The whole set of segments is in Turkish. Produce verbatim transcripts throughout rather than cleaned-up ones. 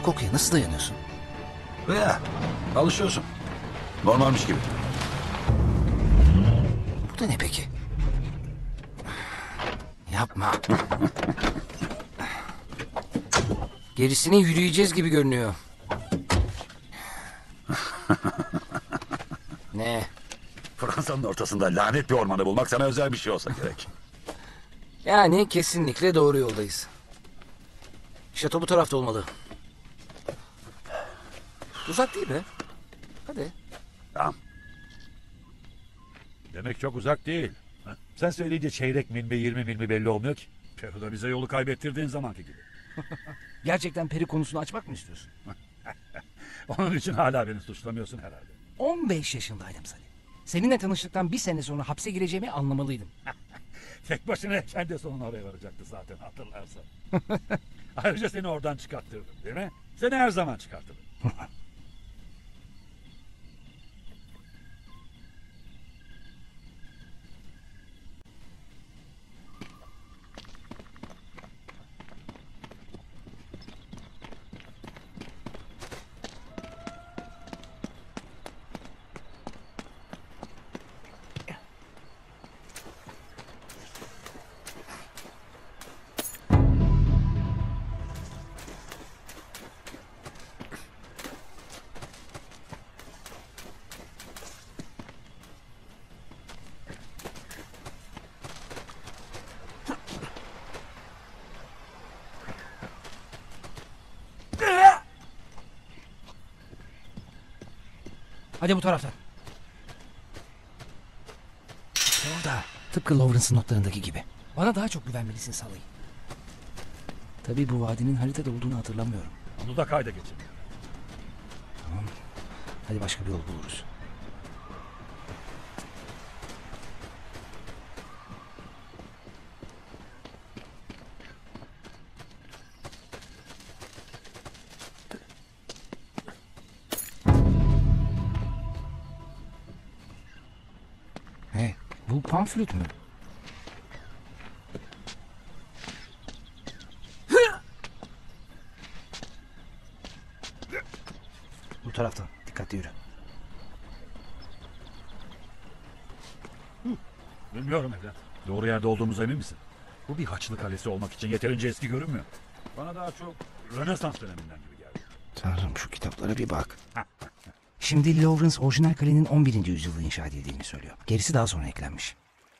kokuya nasıl dayanıyorsun? Veya alışıyorsun. Normalmiş gibi. Bu da ne peki? Yapma. Gerisini yürüyeceğiz gibi görünüyor. Ne? Fransa'nın ortasında lanet bir ormanı bulmak sana özel bir şey olsa gerek. Yani kesinlikle doğru yoldayız. Şato bu tarafta olmalı. Uzak değil be. Hadi. Tamam. Demek çok uzak değil. Sen söyleyince çeyrek mil mi yirmi mil mi belli olmuyor ki. Peru'da bize yolu kaybettirdiğin zamanki gibi. Gerçekten peri konusunu açmak mı istiyorsun? Onun için hala beni suçlamıyorsun herhalde. on beş yaşındaydım Salih. Seninle tanıştıktan bir sene sonra hapse gireceğimi anlamalıydım. Tek başına kendi sonuna oraya varacaktı zaten hatırlarsan. Ayrıca seni oradan çıkarttırdım değil mi? Seni her zaman çıkartırım. Hadi bu taraftan. İşte orada. Tıpkı Lawrence'ın notlarındaki gibi. Bana daha çok güvenmelisin Salih. Tabii bu vadinin haritada olduğunu hatırlamıyorum. Onu da kayda geçir. Hadi başka bir yol buluruz. Hey, bu pamflüt mü? Bu taraftan. Dikkatli yürü. Bilmiyorum evlat. Doğru yerde olduğumuza emin misin? Bu bir Haçlı Kalesi olmak için yeterince eski görünmüyor. Bana daha çok Rönesans döneminden gibi geldi. Tanrım şu kitaplara bir bak. Şimdi Lawrence orijinal kalenin on birinci yüzyılda inşa edildiğini söylüyor. Gerisi daha sonra eklenmiş.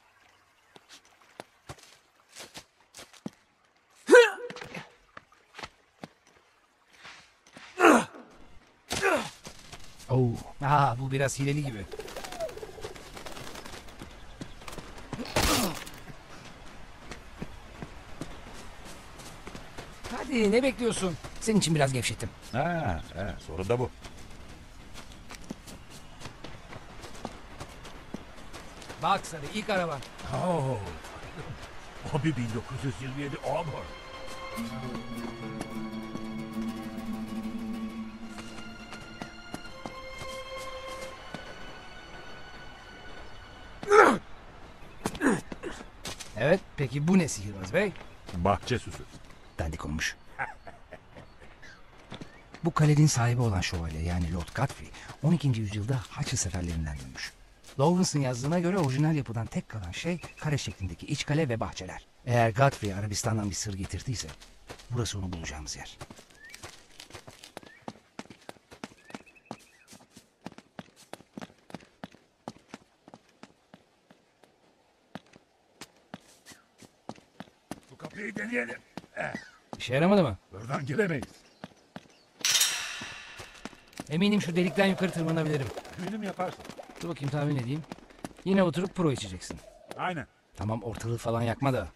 Oo. Aa, bu biraz hileli gibi. Hadi ne bekliyorsun? Senin için biraz gevşettim. Ha, he, sorun da bu. Bak Sarı ilk araban. Oo, o bir bin dokuz yüz yirmi yedi Auburn. Evet peki bu ne sihirbaz bey? Bahçe süsü. Dandik olmuş. Bu kalenin sahibi olan şövalye yani Lord Godfrey on ikinci yüzyılda Haçlı seferlerinden dönmüş. Lawrence'ın yazdığına göre orijinal yapıdan tek kalan şey kare şeklindeki iç kale ve bahçeler. Eğer Godfrey Arabistan'dan bir sır getirdiyse burası onu bulacağımız yer. Bu kapıyı deneyelim. İşe yaramadı mı? Buradan giremeyiz. Eminim şu delikten yukarı tırmanabilirim. Eminim yaparsın. Dur bakayım tahmin edeyim. Yine oturup pro içeceksin. Aynen. Tamam ortalığı falan yakma da.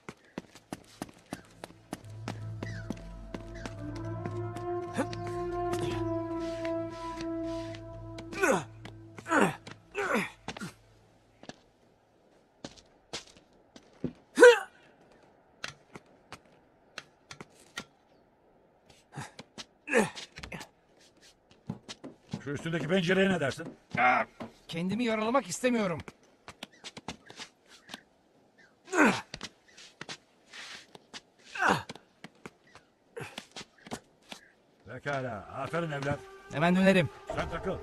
Şu üstündeki pencereye ne dersin? Kendimi yaralamak istemiyorum. Pekala. Aferin evlat. Hemen dönerim. Sen takıl.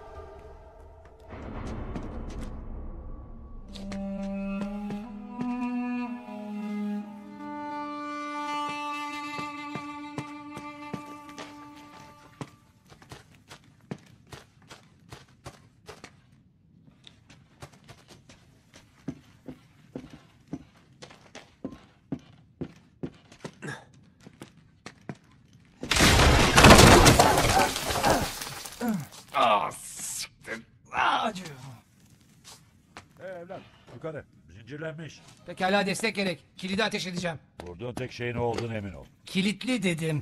Ah, siktir. Ah, acıyor. Hey evlat. Yukarı. Zincirlenmiş. Pekala, destek gerek. Kilidi ateş edeceğim. Vurduğun tek şeyin o olduğunu emin ol. Kilitli dedim.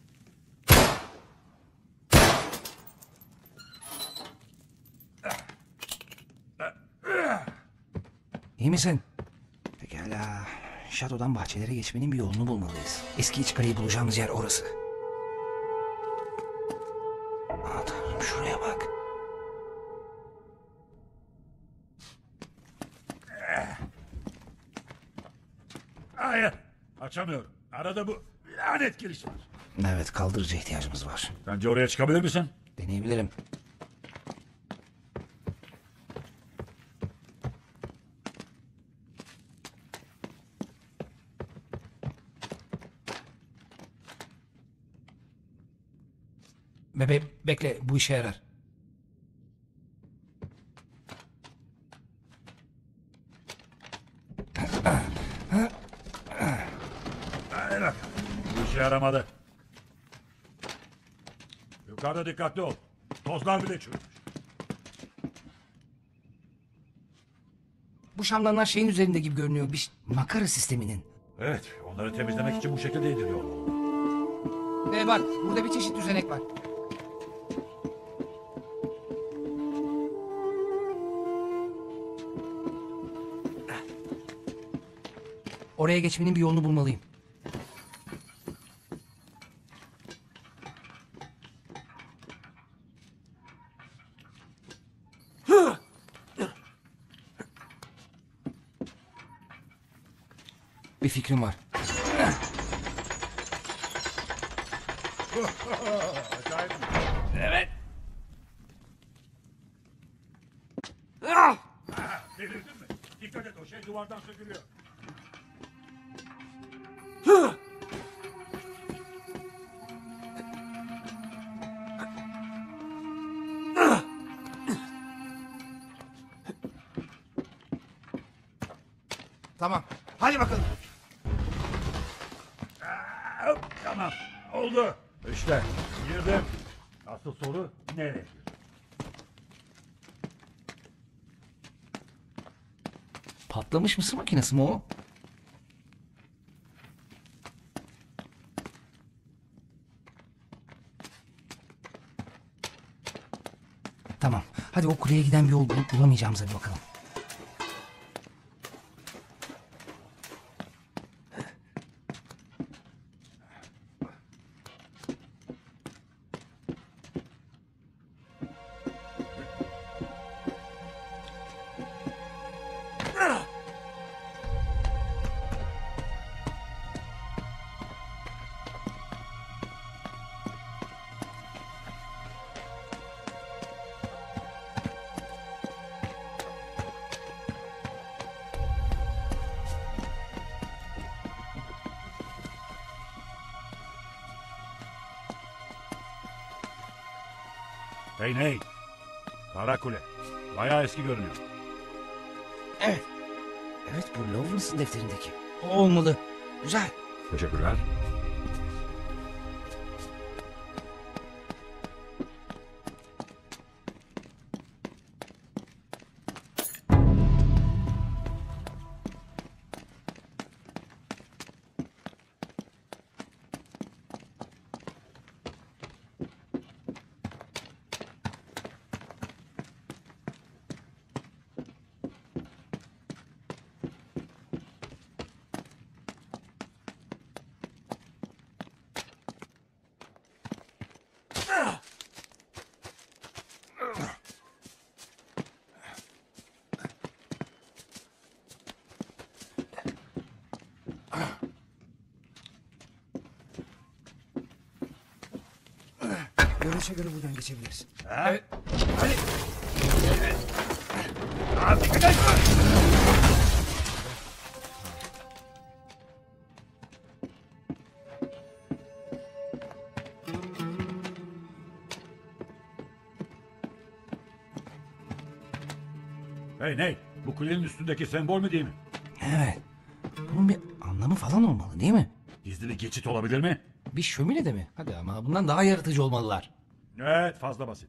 İyi misin? Pekala. Şatodan bahçelere geçmenin bir yolunu bulmalıyız. Eski iç kaleyi bulacağımız yer orası. Aa, tanrım, şuraya bak. Hayır. Açamıyorum. Arada bu lanet giriş var. Evet, kaldırıcı ihtiyacımız var. Bence oraya çıkabilir misin? Deneyebilirim. Bebe, bekle, bu işe yarar. Hadi bak. Bu işe yaramadı. Yukarıda dikkatli ol. Tozlar bile çürümüş. Bu şamdanlar şeyin üzerinde gibi görünüyor. Bir ş- makara sisteminin. Evet. Onları temizlemek için bu şekilde ediliyor. Ee, bak, burada bir çeşit düzenek var. Oraya geçmenin bir yolunu bulmalıyım. Bir fikrim var. Acayip. Evet. Ah! Ha, delirdin mi? Dikkat et, o şey duvardan sökülüyor. Tamam. Hadi bakalım. Aa, hop, tamam. Oldu. İşte girdim. Asıl soru nereye? Patlamış mısır makinesi mi o? Tamam. Hadi o kuleye giden bir yol bulup bulamayacağımıza bir bakalım. Hey ney? Kara kule. Bayağı eski görünüyor. Evet. Evet, bu Lawrence'ın defterindeki. O olmalı. Güzel. Teşekkürler. Görünüşe göre buradan geçebiliriz. Ha? Evet. Hadi. Hadi. Hadi. Hey Nate, bu kulenin üstündeki sembol mü değil mi? Evet. Bunun bir anlamı falan olmalı değil mi? Gizli bir geçit olabilir mi? Bir şömine de mi? Hadi ama bundan daha yaratıcı olmalılar. Evet, fazla basit.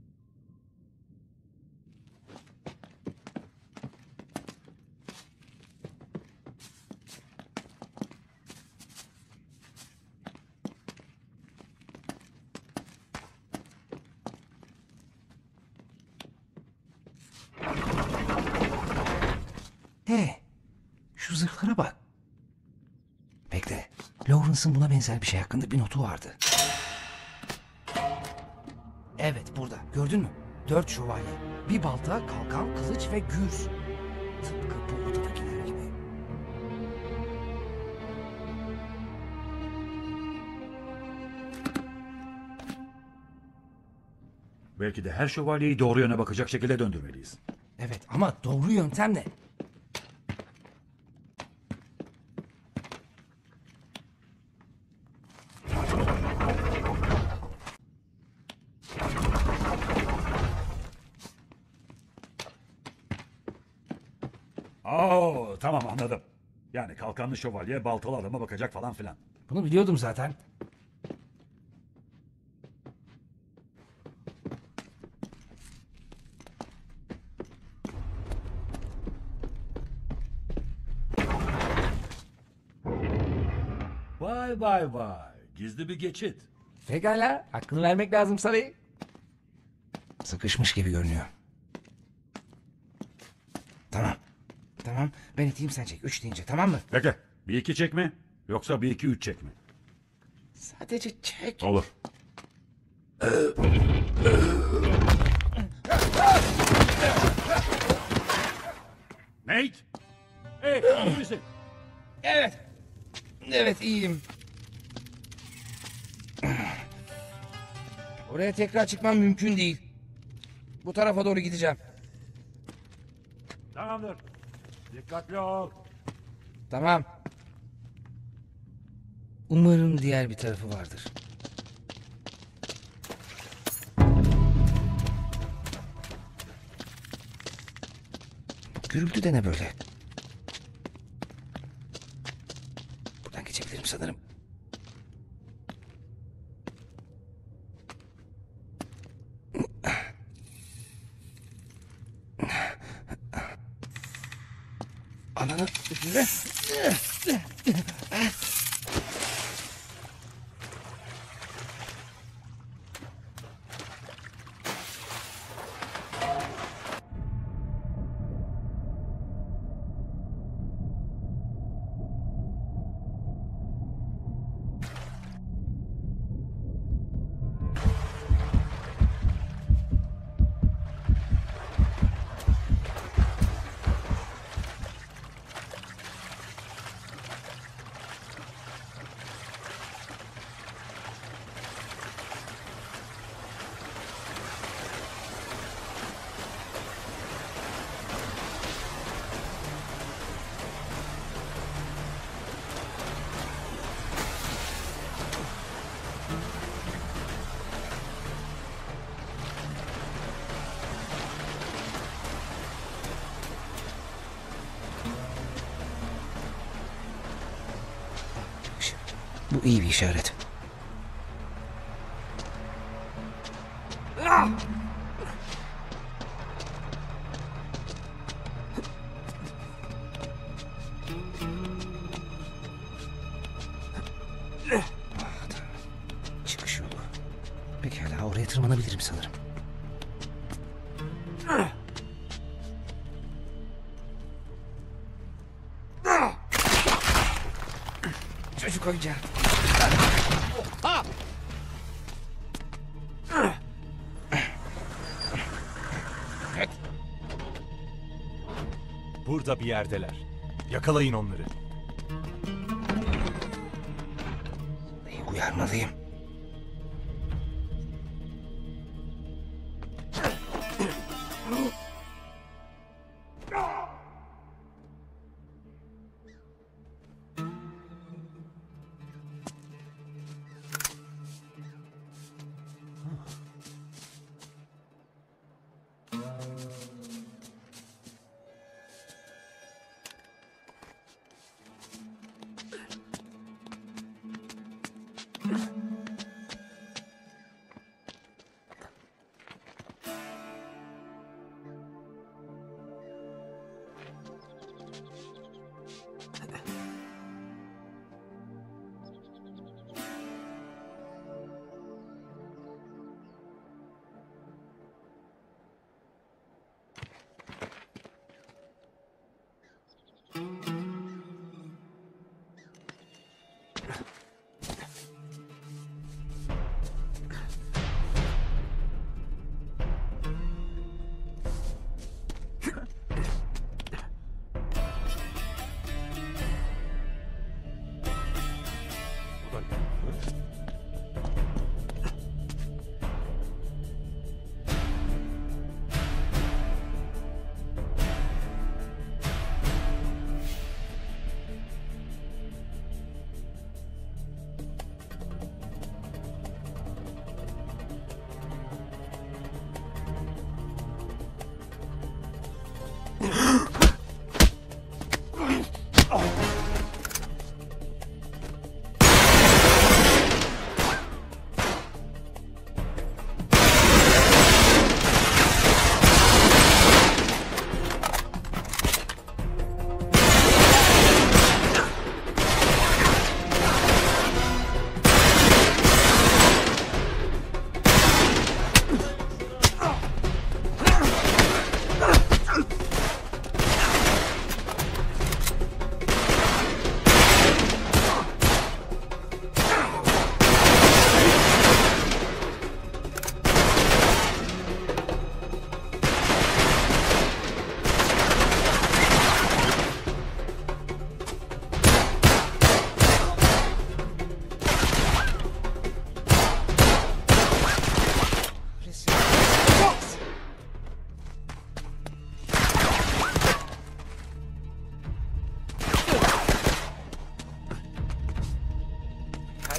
He, şu zırhlara bak. Bekle, Lawrence'ın buna benzer bir şey hakkında bir notu vardı. Evet, burada. Gördün mü? Dört şövalye. Bir balta, kalkan, kılıç ve gür. Tıpkı bu odadakiler gibi. Belki de her şövalyeyi doğru yöne bakacak şekilde döndürmeliyiz. Evet ama doğru yöntem ne? Oo, tamam anladım. Yani kalkanlı şövalye baltalı adama bakacak falan filan. Bunu biliyordum zaten. Vay vay vay. Gizli bir geçit. Pekala, hakkını vermek lazım sarayı. Sıkışmış gibi görünüyor. Tamam. Tamam, ben iteyim sen çek. Üç deyince tamam mı? Bekle. Bir iki çek mi? Yoksa bir iki üç çek mi? Sadece çek. Olur. Nate! Hey, iyi misin? Evet. Evet iyiyim. Oraya tekrar çıkmam mümkün değil. Bu tarafa doğru gideceğim. Tamamdır. Dikkatli ol. Tamam. Umarım diğer bir tarafı vardır. Gürültü de ne böyle? Buradan geçebilirim sanırım. Ananı üstüne. Bu iyi bir işaret. Çıkış yolu. Pekala oraya tırmanabilirim sanırım. Çocuk oyuncağı. Burada bir yerdeler. Yakalayın onları. İyi, uyarmalıyım.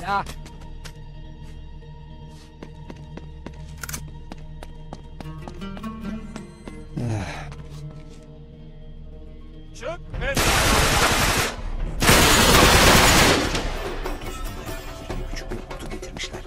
Pekala. Çık ve Küçük bir ordu getirmişler.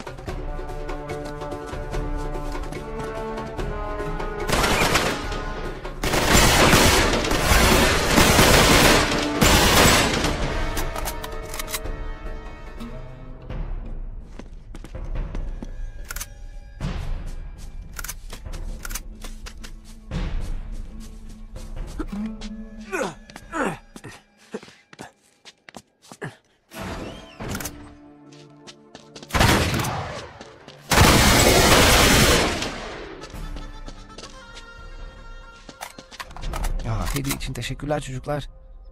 Ya hediye için teşekkürler çocuklar.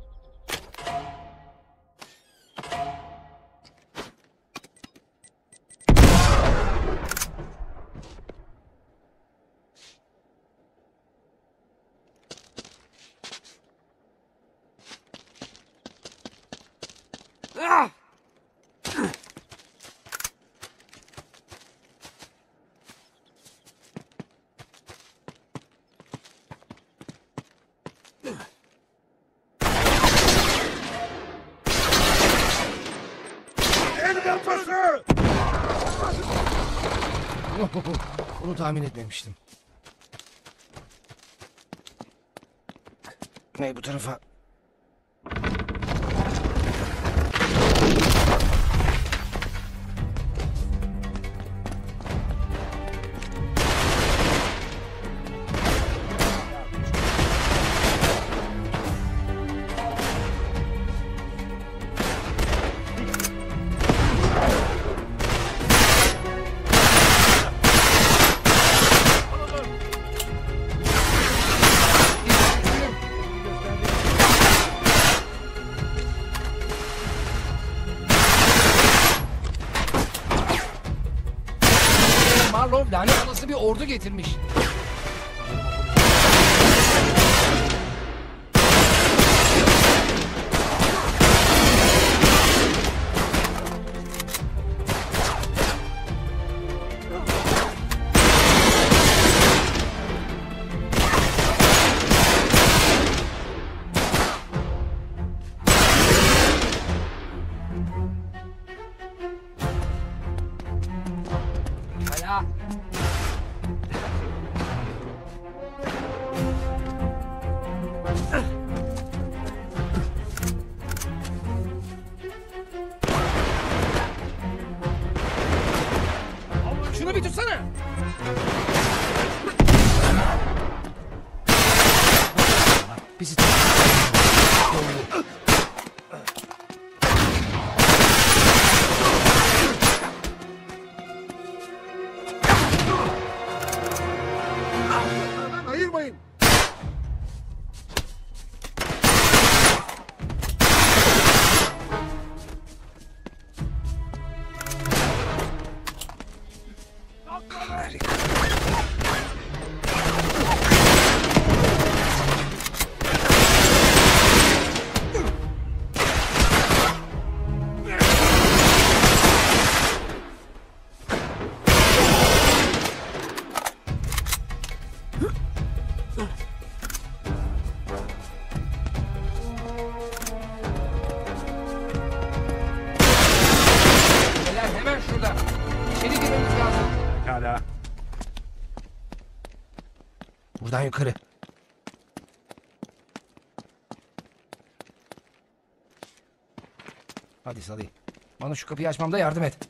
Bunu tahmin etmemiştim. Ne bu tarafa? Marlov lanet olası bir ordu getirmiş. Hala. Şunu bir tutsana. Bizi Ayırmayın. harika. Beyler hemen şurada. İçeri girmemiz lazım. Pekala. Buradan yukarı. Hadi Salih. Bana şu kapıyı açmamda yardım et.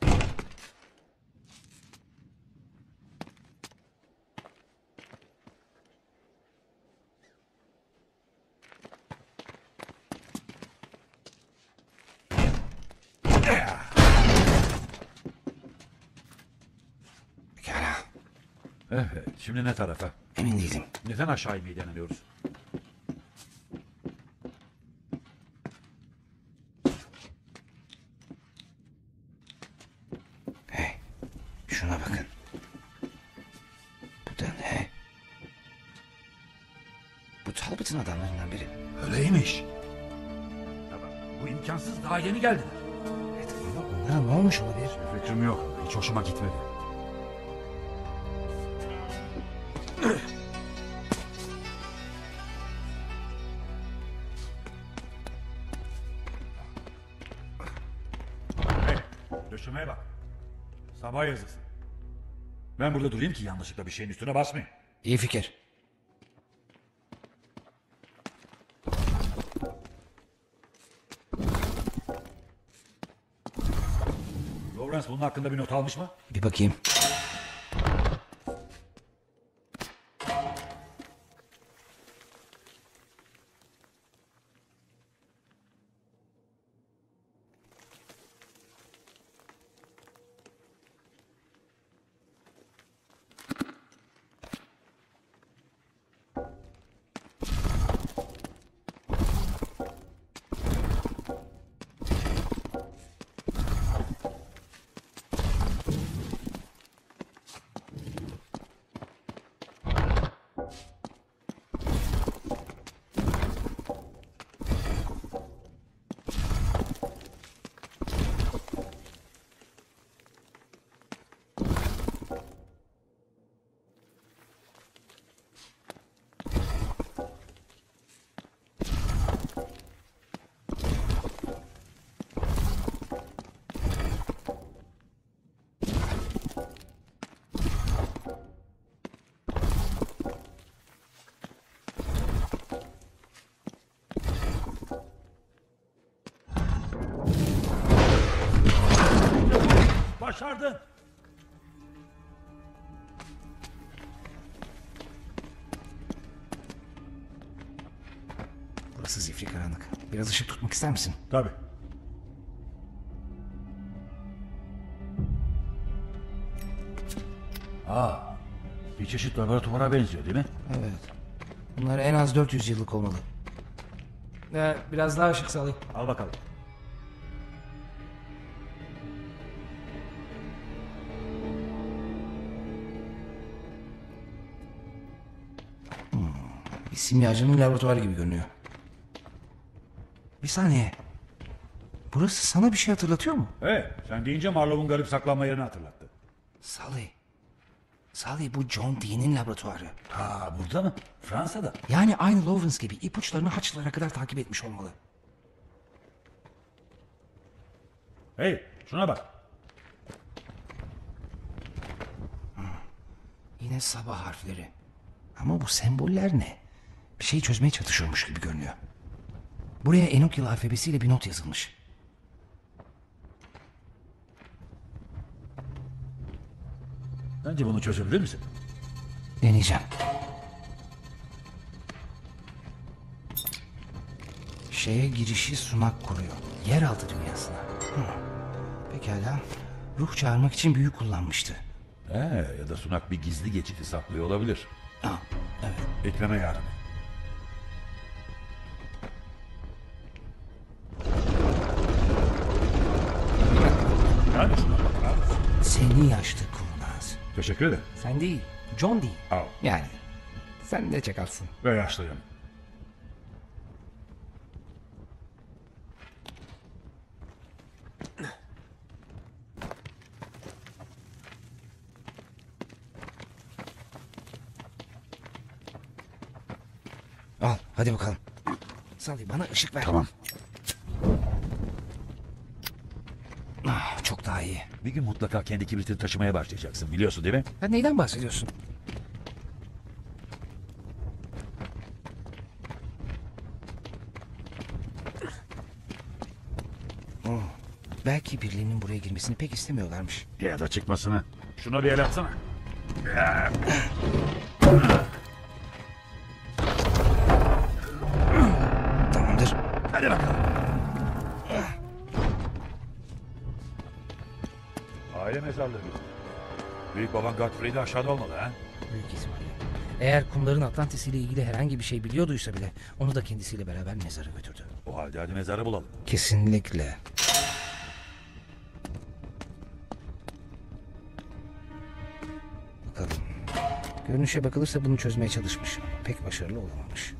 Pekala. Evet, şimdi ne tarafa? Emin değilim. Neden aşağı inmeyi denemiyoruz? Hey. Şuna bakın. Bu da ne? Bu Talbot'un adamlarından biri. Öyleymiş. Ya bak, bu imkansız, daha yeni geldiler. Evet ama onlar Ha, ne olmuş olabilir? Bir fikrim yok. Hiç hoşuma gitmedi. Hey, döşemeye bak. Sabah yazısı. Ben burada durayım ki yanlışlıkla bir şeyin üstüne basmayayım. İyi fikir. Lawrence bunun hakkında bir not almış mı? Bir bakayım. Başardın. Burası zifiri karanlık. Biraz ışık tutmak ister misin? Tabii. Aa, bir çeşit laboratuvara benziyor değil mi? Evet. Bunlar en az dört yüz yıllık olmalı. Ee, biraz daha ışık sağlayayım. Al bakalım. Bir simyacının laboratuvarı gibi görünüyor. Bir saniye. Burası sana bir şey hatırlatıyor mu? Hey, sen deyince Marlowe'un garip saklanma yerini hatırlattı. Sally. Sally, bu John Dee'nin laboratuvarı. Ha, burada mı? Fransa'da. Yani aynı Lawrence gibi ipuçlarını Haçlılara kadar takip etmiş olmalı. Hey, şuna bak. Yine sabah harfleri. Ama bu semboller ne? Bir şey çözmeye çalışıyormuş gibi görünüyor. Buraya Enokil alfabesiyle bir not yazılmış. Bence bunu çözebilir misin? Deneyeceğim. Şeye girişi sunak kuruyor. Yeraltı dünyasına. Hı. Pekala. Ruh çağırmak için büyü kullanmıştı. He, ya da sunak bir gizli geçidi saklıyor olabilir. Aa, evet. Ekreme yardım et. Yani şuna bak abi. Seni yaşlı kurnaz. Teşekkür ederim. Sen değil. John değil. Al. Yani. Sen de çakalsın. Ve yaşlıyım. Al hadi bakalım. Sally, bana ışık ver. Tamam. Ah, çok daha iyi. Bir gün mutlaka kendi kibritini taşımaya başlayacaksın, biliyorsun değil mi? Sen neyden bahsediyorsun? Oh, belki birilerinin buraya girmesini pek istemiyorlarmış. Ya da çıkmasını. Şuna bir el atsana. Tamamdır. Hadi bakalım. Aile mezarlığı. Büyük baban Godfrey de aşağıda olmalı ha? Büyük ihtimalle. Eğer kumların Atlantis ile ilgili herhangi bir şey biliyorduysa bile onu da kendisiyle beraber mezara götürdü. O halde hadi mezarı bulalım. Kesinlikle. Bakalım. Görünüşe bakılırsa bunu çözmeye çalışmış. Pek başarılı olamamış.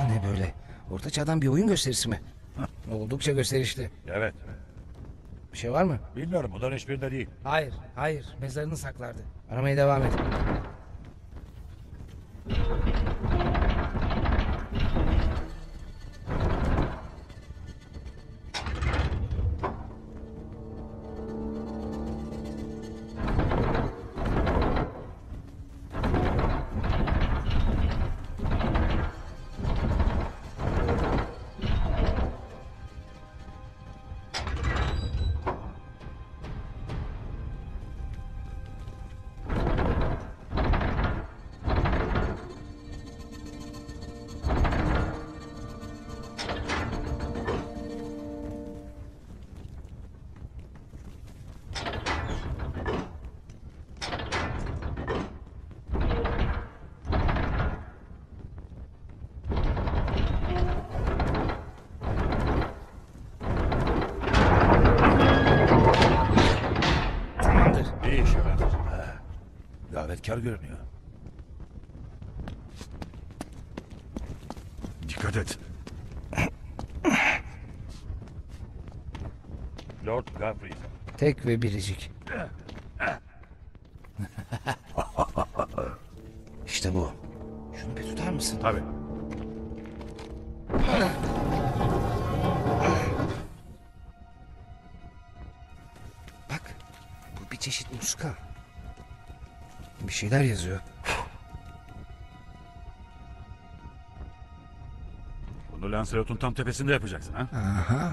da ne böyle? Orta çağdan bir oyun gösterisi mi? Oldukça gösterişli. Evet. Bir şey var mı? Bilmiyorum, bunların hiçbirinde değil. Hayır, hayır. Mezarını saklardı. Aramaya devam et. Tamamdır. İyi iş efendim. Ha, davetkar görünüyor. Dikkat et. Lord Godfrey. Tek ve biricik. İşte bu. Şunu bir tutar mısın? Tabii. Bak. Bu bir çeşit muska. Bir şeyler yazıyor. Bunu Lancelot'un tam tepesinde yapacaksın ha? Aha.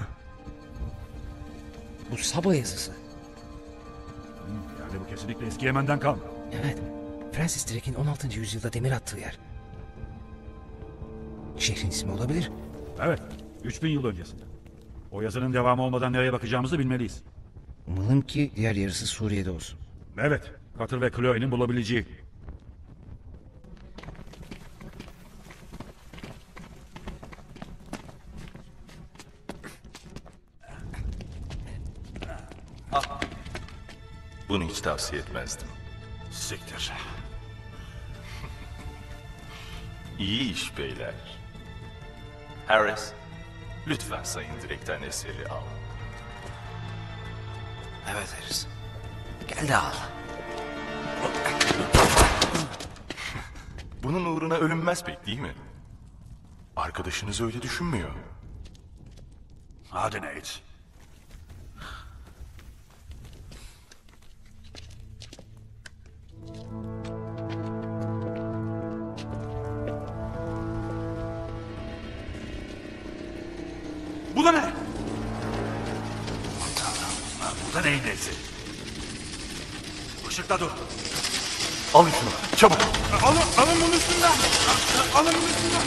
Bu Saba yazısı. Yani bu kesinlikle eski Yemen'den kalma. Evet. Francis Drake'in on altıncı yüzyılda demir attığı yer. Şehrin ismi olabilir. Evet. üç bin yıl öncesinde. O yazının devamı olmadan nereye bakacağımızı bilmeliyiz. Umalım ki diğer yarısı Suriye'de olsun. Evet. Cutter ve Chloe'nin bulabileceği. Bunu hiç tavsiye etmezdim. Siktir. İyi iş beyler. Harris, lütfen Sayın Direk'ten eseri al. Evet Harris. Gel de al. Bunun uğruna ölünmez pek değil mi? Arkadaşınız öyle düşünmüyor. Hadi Nate. Bu da ne? Aman Tanrım, bu da neyin nesi? Işıkta dur. Alın şunu, çabuk. Alın, alın bunu üstünden. Alın bunu üstünden.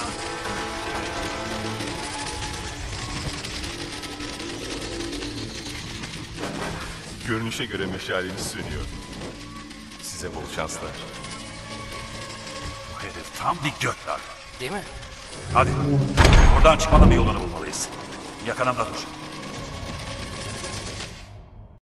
Görünüşe göre meşaleniz sönüyor. Size bol şanslar. Bu herif tam bir gökler. Değil mi? Hadi. Buradan çıkmanın bir yolunu bulmalıyız. Yakınımda dur.